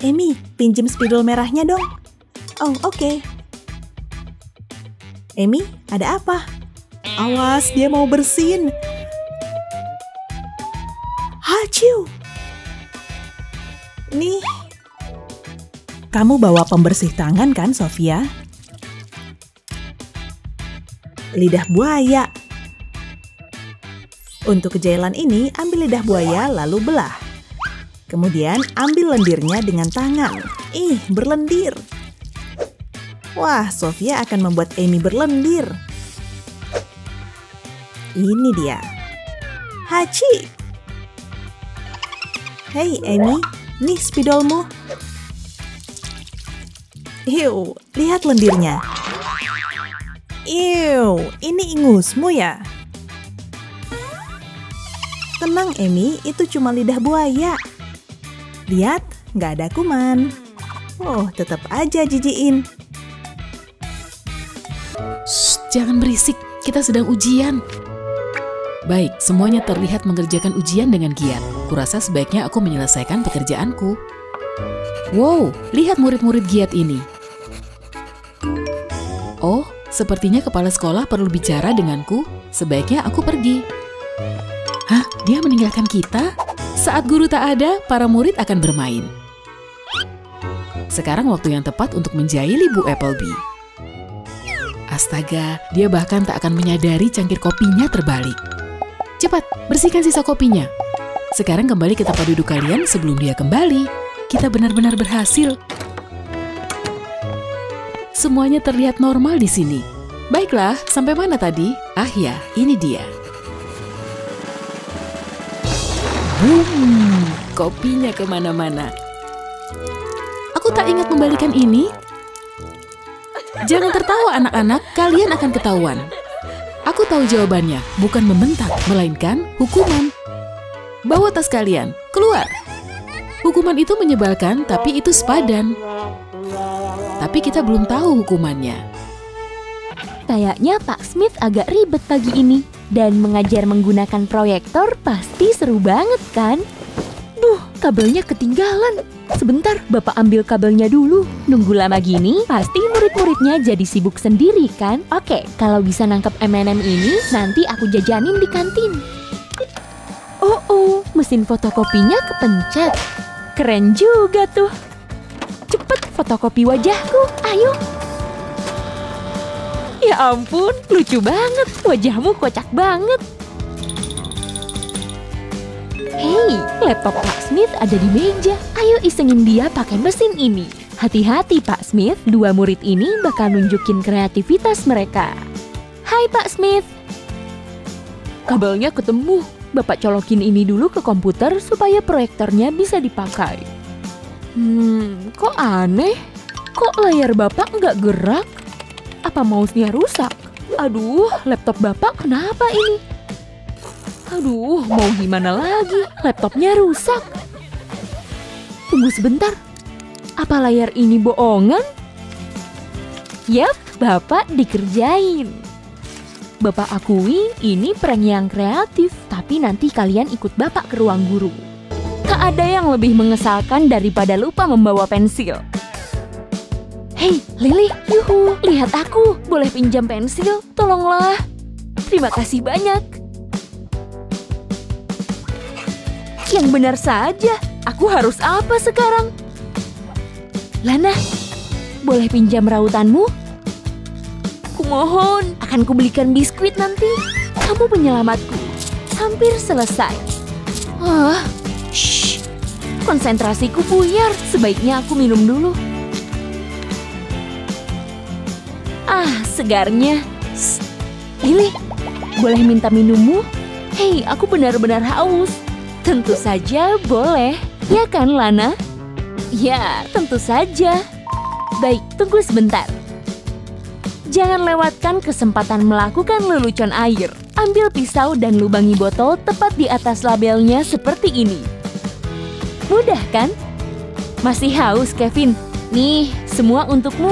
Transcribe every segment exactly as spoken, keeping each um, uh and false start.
Amy, pinjem spidol merahnya dong. Oh, oke. Okay. Amy, ada apa? Awas, dia mau bersin. Haciu. Nih. Kamu bawa pembersih tangan kan, Sofia? Lidah buaya. Untuk kejailan ini, ambil lidah buaya lalu belah. Kemudian ambil lendirnya dengan tangan. Ih, berlendir. Wah, Sofia akan membuat Amy berlendir. Ini dia. Haci. Hei, Amy, nih spidolmu. Iu, lihat lendirnya. Iu, ini ingusmu ya? Tenang, Amy, itu cuma lidah buaya. Lihat, nggak ada kuman. Oh, tetap aja jijiin. Shh, jangan berisik, kita sedang ujian. Baik, semuanya terlihat mengerjakan ujian dengan giat. Kurasa sebaiknya aku menyelesaikan pekerjaanku. Wow, lihat murid-murid giat ini. Oh, sepertinya kepala sekolah perlu bicara denganku. Sebaiknya aku pergi. Hah, dia meninggalkan kita? Saat guru tak ada, para murid akan bermain. Sekarang waktu yang tepat untuk menjahili Bu Applebee. Astaga, dia bahkan tak akan menyadari cangkir kopinya terbalik. Cepat, bersihkan sisa kopinya. Sekarang kembali ke tempat duduk kalian sebelum dia kembali. Kita benar-benar berhasil. Semuanya terlihat normal di sini. Baiklah, sampai mana tadi? Ah ya, ini dia. Boom, kopinya kemana-mana. Aku tak ingat membalikan ini. Jangan tertawa anak-anak, kalian akan ketahuan. Aku tahu jawabannya, bukan membentak, melainkan hukuman. Bawa tas kalian, keluar. Hukuman itu menyebalkan, tapi itu sepadan. Tapi kita belum tahu hukumannya. Kayaknya Pak Smith agak ribet pagi ini. Dan mengajar menggunakan proyektor pasti seru banget kan? Duh, kabelnya ketinggalan. Sebentar, Bapak ambil kabelnya dulu. Nunggu lama gini, pasti murid-muridnya jadi sibuk sendiri kan? Oke, kalau bisa nangkep M and M ini, nanti aku jajanin di kantin. Oh, oh, mesin fotokopinya kepencet. Keren juga tuh. Cepet fotokopi wajahku, ayo. Ya ampun, lucu banget. Wajahmu kocak banget. Hei, laptop Pak Smith ada di meja. Ayo isengin dia pakai mesin ini. Hati-hati Pak Smith, dua murid ini bakal nunjukin kreativitas mereka. Hai Pak Smith. Kabelnya ketemu. Bapak colokin ini dulu ke komputer supaya proyektornya bisa dipakai. Hmm, kok aneh? Kok layar Bapak nggak gerak? Apa mouse-nya rusak? Aduh, laptop Bapak kenapa ini? Aduh, mau gimana lagi? Laptopnya rusak. Tunggu sebentar. Apa layar ini bohongan? Yap, Bapak dikerjain. Bapak akui ini prank yang kreatif, tapi nanti kalian ikut Bapak ke ruang guru. Tak ada yang lebih mengesalkan daripada lupa membawa pensil. Hei, Lily, yuhu, lihat aku. Boleh pinjam pensil? Tolonglah. Terima kasih banyak. Yang benar saja, aku harus apa sekarang? Lana, boleh pinjam rautanmu? Kumohon, akan kubelikan biskuit nanti. Kamu penyelamatku. Hampir selesai. Ah, shh, konsentrasiku buyar. Sebaiknya aku minum dulu. Ah, segarnya. Shh. Lily, boleh minta minummu? Hei, aku benar-benar haus. Tentu saja boleh. Ya kan, Lana? Ya, tentu saja. Baik, tunggu sebentar. Jangan lewatkan kesempatan melakukan lelucon air. Ambil pisau dan lubangi botol tepat di atas labelnya seperti ini. Mudah kan? Masih haus, Kevin? Nih, semua untukmu.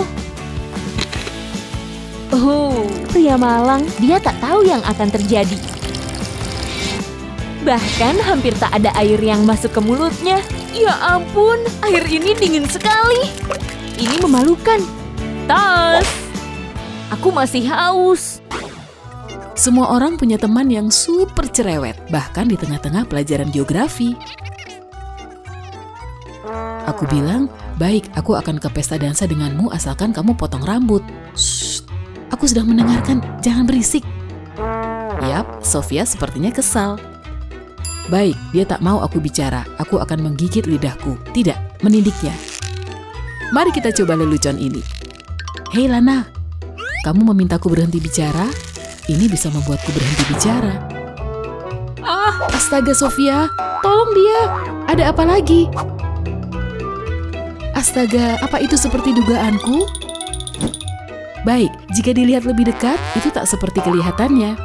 Oh, pria malang, dia tak tahu yang akan terjadi. Bahkan hampir tak ada air yang masuk ke mulutnya. Ya ampun, air ini dingin sekali. Ini memalukan. Tas, aku masih haus. Semua orang punya teman yang super cerewet, bahkan di tengah-tengah pelajaran geografi. Aku bilang, baik, aku akan ke pesta dansa denganmu asalkan kamu potong rambut. Shh, aku sedang mendengarkan, jangan berisik. Yap, Sofia sepertinya kesal. Baik, dia tak mau aku bicara, aku akan menggigit lidahku. Tidak, menindiknya. Mari kita coba lelucon ini. Hei Lana, kamu memintaku berhenti bicara? Ini bisa membuatku berhenti bicara. Ah, astaga Sofia, tolong dia. Ada apa lagi? Astaga, apa itu seperti dugaanku? Baik, jika dilihat lebih dekat, itu tak seperti kelihatannya.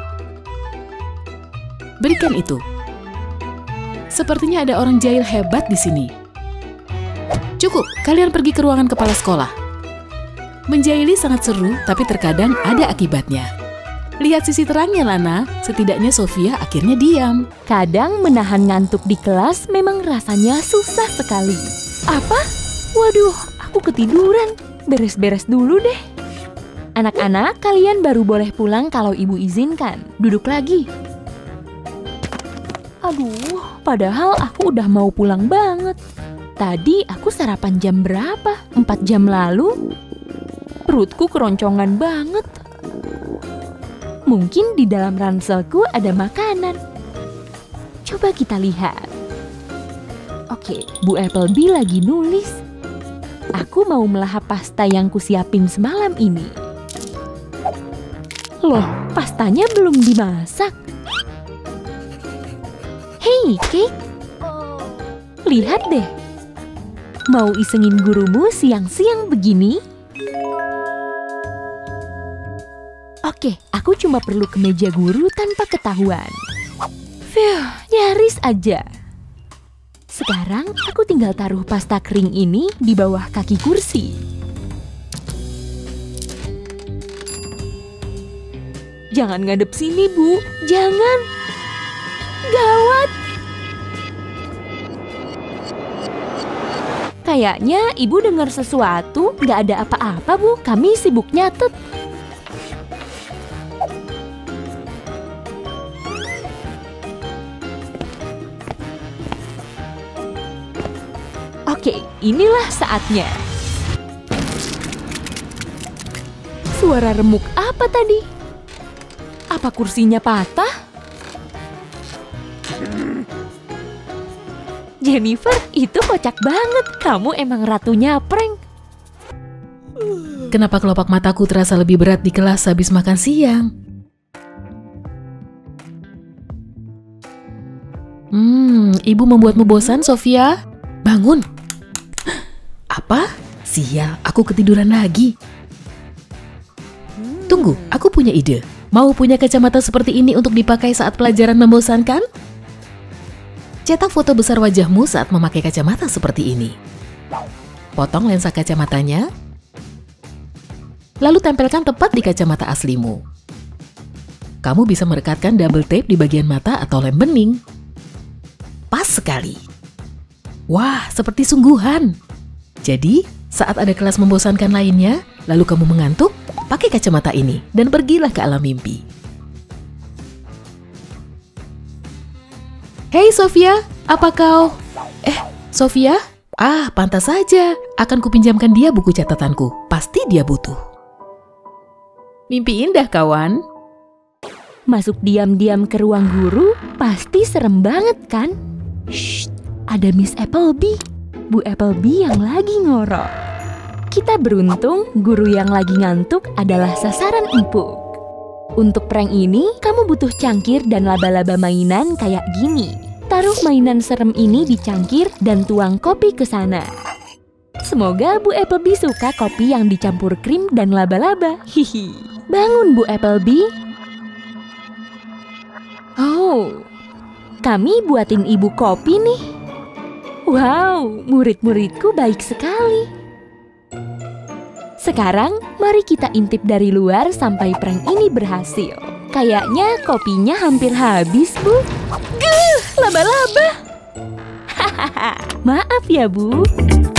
Berikan itu. Sepertinya ada orang jahil hebat di sini. Cukup, kalian pergi ke ruangan kepala sekolah. Menjahili sangat seru, tapi terkadang ada akibatnya. Lihat sisi terangnya, Lana. Setidaknya Sofia akhirnya diam. Kadang menahan ngantuk di kelas memang rasanya susah sekali. Apa? Waduh, aku ketiduran. Beres-beres dulu deh. Anak-anak, kalian baru boleh pulang kalau ibu izinkan. Duduk lagi. Aduh, padahal aku udah mau pulang banget. Tadi aku sarapan jam berapa? Empat jam lalu? Perutku keroncongan banget. Mungkin di dalam ranselku ada makanan. Coba kita lihat. Oke, Bu Applebee lagi nulis. Aku mau melahap pasta yang kusiapin semalam ini. Loh, pastanya belum dimasak. Hei, Cake. Lihat deh. Mau isengin gurumu siang-siang begini? Oke, aku cuma perlu ke meja guru tanpa ketahuan. Phew, nyaris aja. Sekarang aku tinggal taruh pasta kering ini di bawah kaki kursi. Jangan ngadep sini, Bu. Jangan. Gawat. Kayaknya Ibu dengar sesuatu. Nggak ada apa-apa, Bu. Kami sibuk nyatet. Oke, inilah saatnya. Suara remuk apa tadi? Apa kursinya patah? Jennifer, itu kocak banget. Kamu emang ratunya prank. Kenapa kelopak mataku terasa lebih berat di kelas habis makan siang? Hmm, ibu membuatmu bosan, Sofia? Bangun! Apa? Sial, aku ketiduran lagi. Tunggu, aku punya ide. Mau punya kacamata seperti ini untuk dipakai saat pelajaran membosankan? Cetak foto besar wajahmu saat memakai kacamata seperti ini. Potong lensa kacamatanya, lalu tempelkan tepat di kacamata aslimu. Kamu bisa merekatkan double tape di bagian mata atau lem bening. Pas sekali. Wah, seperti sungguhan. Jadi, saat ada kelas membosankan lainnya, lalu kamu mengantuk, pakai kacamata ini dan pergilah ke alam mimpi. Hei Sofia, apa kau? Eh, Sofia? Ah, pantas saja. Akan kupinjamkan dia buku catatanku. Pasti dia butuh. Mimpi indah, kawan. Masuk diam-diam ke ruang guru, pasti serem banget kan? Shh, ada Miss Applebee. Bu Applebee yang lagi ngorok. Kita beruntung guru yang lagi ngantuk adalah sasaran empuk. Untuk prank ini, kamu butuh cangkir dan laba-laba mainan kayak gini. Taruh mainan serem ini di cangkir dan tuang kopi ke sana. Semoga Bu Applebee suka kopi yang dicampur krim dan laba-laba. Hihi. Bangun, Bu Applebee. Oh, kami buatin ibu kopi nih. Wow, murid-muridku baik sekali. Sekarang, mari kita intip dari luar sampai prank ini berhasil. Kayaknya kopinya hampir habis, Bu. Geuh, laba-laba. Maaf ya, Bu.